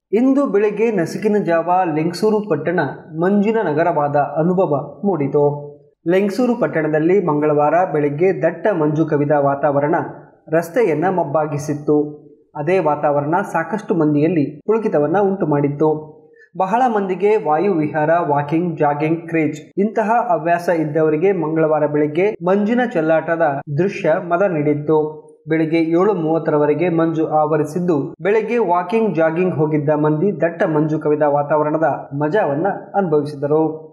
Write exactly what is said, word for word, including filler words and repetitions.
ಇಂದು ಬೆಳಗ್ಗೆ ನಸುಕಿನ ಜಾವ ಲಿಂಗಸೂರು ಪಟ್ಟಣ ಮಂಜಿನ ನಗರವಾದ ಅನುಭವ ಮೂಡಿತು. ಲಿಂಗಸೂರು ಪಟ್ಟಣದಲ್ಲಿ ಮಂಗಳವಾರ ಬೆಳಗ್ಗೆ ದಟ್ಟ ಮಂಜು ಕವಿದ ವಾತಾವರಣ ರಸ್ತೆಯನ್ನು ಮಬ್ಬಾಗಿಸಿತ್ತು. ಅದೇ ವಾತಾವರಣ ಸಾಕಷ್ಟು ಮಂದಿಯಲ್ಲಿ ಪುಳಕಿತವನ್ನು ಉಂಟು ಮಾಡಿತ್ತು. ಬಹಳ ಮಂದಿಗೆ ವಾಯು ವಿಹಾರ, ವಾಕಿಂಗ್, ಜಾಗಿಂಗ್ ಕ್ರೇಜ್ ಇಂತಹ ಹವ್ಯಾಸ ಇದ್ದವರಿಗೆ ಮಂಗಳವಾರ ಬೆಳಗ್ಗೆ ಮಂಜಿನ ಚೆಲ್ಲಾಟದ ದೃಶ್ಯ ಮದ ನೀಡಿತ್ತು. ಬೆಳಗ್ಗೆ ಏಳು ಮೂವತ್ತರವರೆಗೆ ಮಂಜು ಆವರಿಸಿದ್ದು, ಬೆಳಗ್ಗೆ ವಾಕಿಂಗ್, ಜಾಗಿಂಗ್ ಹೋಗಿದ್ದ ಮಂದಿ ದಟ್ಟ ಮಂಜು ಕವಿದ ವಾತಾವರಣದ ಮಜಾವನ್ನ ಅನುಭವಿಸಿದರು.